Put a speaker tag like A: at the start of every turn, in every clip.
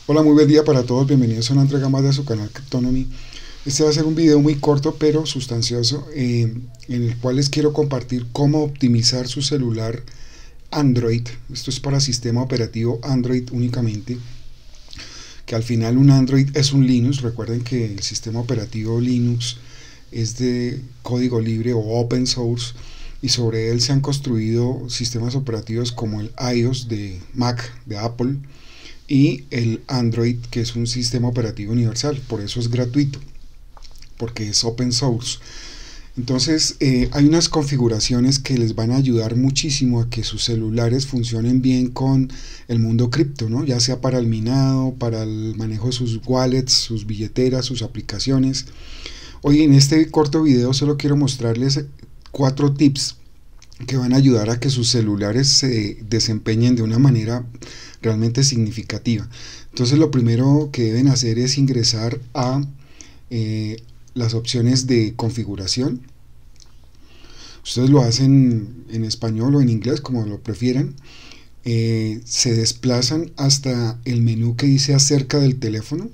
A: Hola, muy buen día para todos, bienvenidos a una entrega más de su canal Cryptonomy. Este va a ser un video muy corto pero sustancioso, en el cual les quiero compartir cómo optimizar su celular Android. Esto es para sistema operativo Android únicamente, que al final un Android es un Linux. Recuerden que el sistema operativo Linux es de código libre o open source, y sobre él se han construido sistemas operativos como el iOS de Mac, de Apple, y el Android, que es un sistema operativo universal. Por eso es gratuito, porque es open source. Entonces hay unas configuraciones que les van a ayudar muchísimo a que sus celulares funcionen bien con el mundo cripto, ¿no? Ya sea para el minado, para el manejo de sus wallets, sus billeteras, sus aplicaciones. Hoy en este corto video solo quiero mostrarles 4 tips que van a ayudar a que sus celulares se desempeñen de una manera realmente significativa. Entonces lo primero que deben hacer es ingresar a las opciones de configuración. Ustedes lo hacen en español o en inglés, como lo prefieran. Se desplazan hasta el menú que dice acerca del teléfono.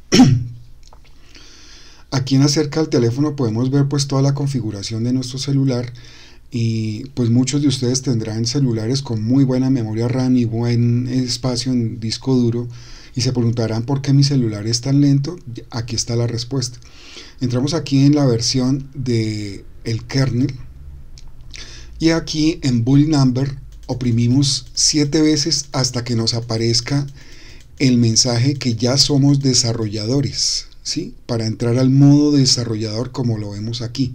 A: Aquí en acerca del teléfono podemos ver pues toda la configuración de nuestro celular, y pues muchos de ustedes tendrán celulares con muy buena memoria RAM y buen espacio en disco duro, y se preguntarán por qué mi celular es tan lento. Aquí está la respuesta. Entramos aquí en la versión de el kernel, y aquí en build number oprimimos 7 veces hasta que nos aparezca el mensaje que ya somos desarrolladores, ¿sí? Para entrar al modo desarrollador, como lo vemos aquí.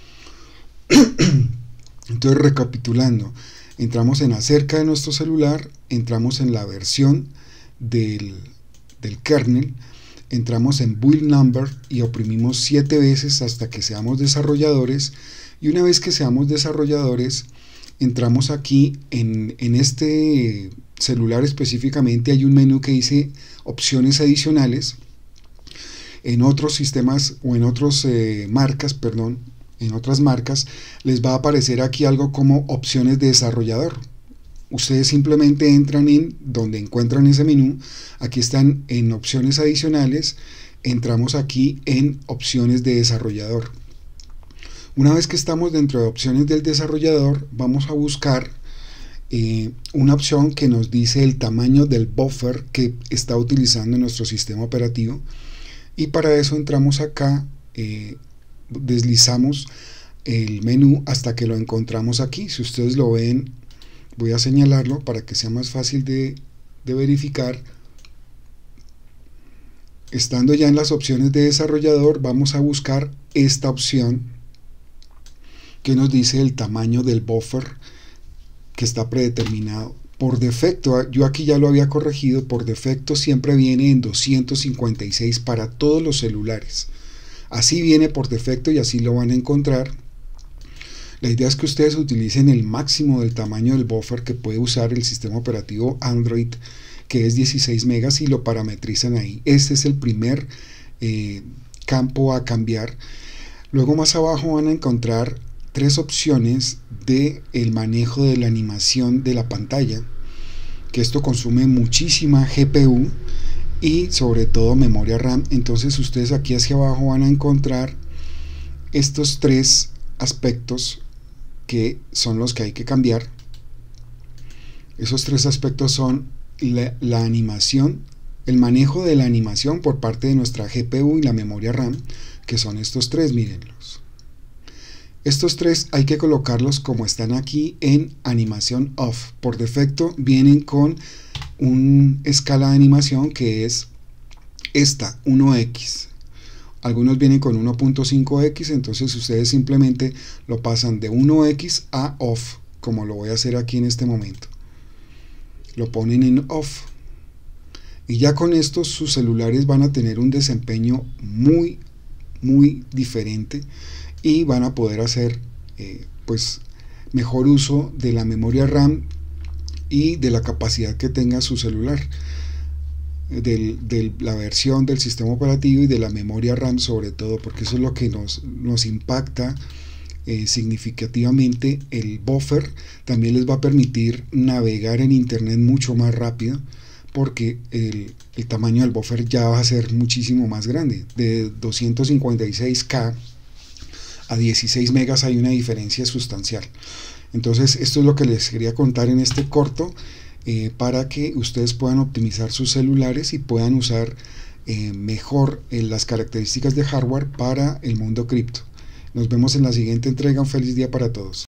A: Entonces, recapitulando, entramos en acerca de nuestro celular, entramos en la versión del kernel, entramos en build number y oprimimos 7 veces hasta que seamos desarrolladores, y una vez que seamos desarrolladores entramos aquí en este celular específicamente. Hay un menú que dice opciones adicionales. En otros sistemas o en otras marcas, perdón, en otras marcas les va a aparecer aquí algo como opciones de desarrollador. Ustedes simplemente entran en donde encuentran ese menú. Aquí están en opciones adicionales, entramos aquí en opciones de desarrollador. Una vez que estamos dentro de opciones del desarrollador, vamos a buscar una opción que nos dice el tamaño del buffer que está utilizando nuestro sistema operativo, y para eso entramos acá, deslizamos el menú hasta que lo encontramos aquí. Si ustedes lo ven, voy a señalarlo para que sea más fácil de verificar. Estando ya en las opciones de desarrollador, vamos a buscar esta opción que nos dice el tamaño del buffer que está predeterminado. Por defecto, yo aquí ya lo había corregido, por defecto siempre viene en 256 para todos los celulares. Así viene por defecto y así lo van a encontrar. La idea es que ustedes utilicen el máximo del tamaño del buffer que puede usar el sistema operativo Android, que es 16 megas, y lo parametrizan ahí. Este es el primer campo a cambiar. Luego más abajo van a encontrar 3 opciones de el manejo de la animación de la pantalla, que esto consume muchísima GPU y sobre todo memoria RAM. Entonces ustedes aquí hacia abajo van a encontrar estos 3 aspectos que son los que hay que cambiar. Esos 3 aspectos son la animación, el manejo de la animación por parte de nuestra GPU y la memoria RAM, que son estos 3, mírenlos. Estos 3 hay que colocarlos como están aquí en animación off. Por defecto vienen con una escala de animación que es esta, 1x. Algunos vienen con 1.5x, entonces ustedes simplemente lo pasan de 1x a off, como lo voy a hacer aquí en este momento. Lo ponen en off. Y ya con esto sus celulares van a tener un desempeño muy diferente, y van a poder hacer pues mejor uso de la memoria RAM y de la capacidad que tenga su celular, de la versión del sistema operativo y de la memoria RAM sobre todo, porque eso es lo que nos impacta significativamente. El buffer también les va a permitir navegar en internet mucho más rápido, porque el tamaño del buffer ya va a ser muchísimo más grande. De 256K a 16 megas hay una diferencia sustancial. Entonces esto es lo que les quería contar en este corto, para que ustedes puedan optimizar sus celulares y puedan usar mejor las características de hardware para el mundo cripto. Nos vemos en la siguiente entrega. Un feliz día para todos.